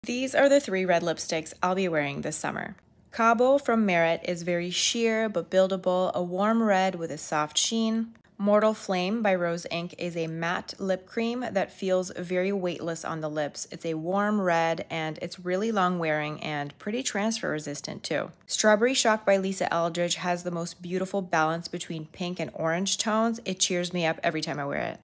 These are the 3 red lipsticks I'll be wearing this summer. Cabo from Merit is very sheer but buildable, a warm red with a soft sheen. Mortal Flame by Rose Inc. is a matte lip cream that feels very weightless on the lips. It's a warm red and it's really long wearing and pretty transfer resistant too. Strawberry Shock by Lisa Eldridge has the most beautiful balance between pink and orange tones. It cheers me up every time I wear it.